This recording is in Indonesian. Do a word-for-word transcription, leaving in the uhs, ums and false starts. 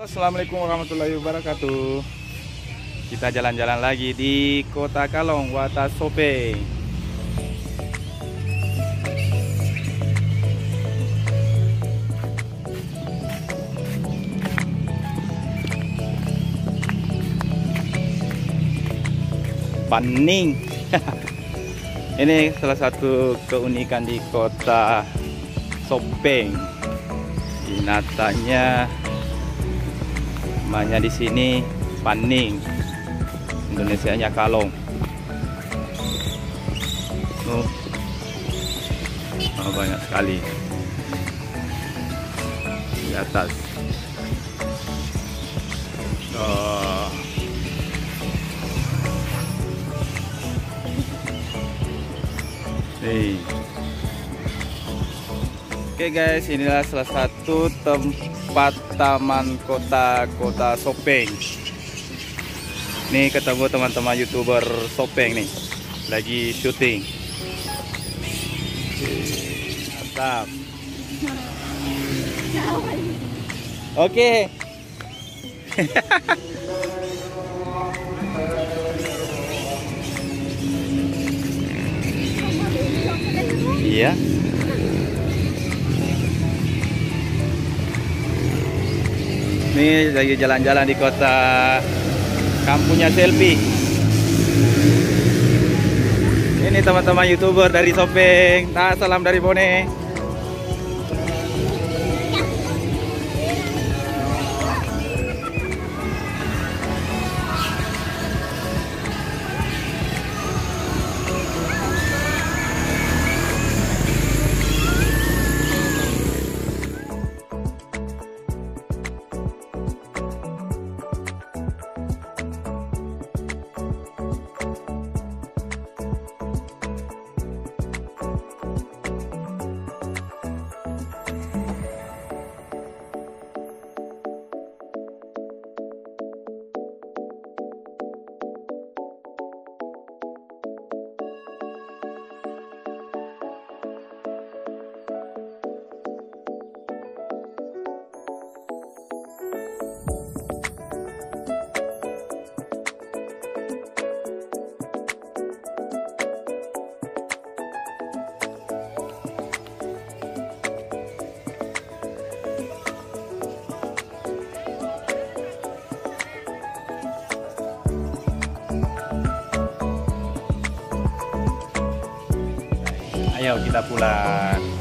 Assalamualaikum warahmatullahi wabarakatuh. Kita jalan-jalan lagi di Kota Kalong, Watasopeng. Paning. Ini salah satu keunikan di Kota Sopeng. Binatangnya namanya di sini paning, Indonesianya kalong. Oh, oh banyak sekali di atas. Oh. Hey. Oke guys, inilah salah satu tempat taman kota Kota Sopeng. Nih ketemu teman-teman YouTuber Sopeng nih, lagi syuting. Mantap. Oke. Iya. Ini lagi jalan-jalan di kota kampungnya selfie. Ini teman-teman YouTuber dari Sopeng. Nah, salam dari Bone. Ayo kita pulang.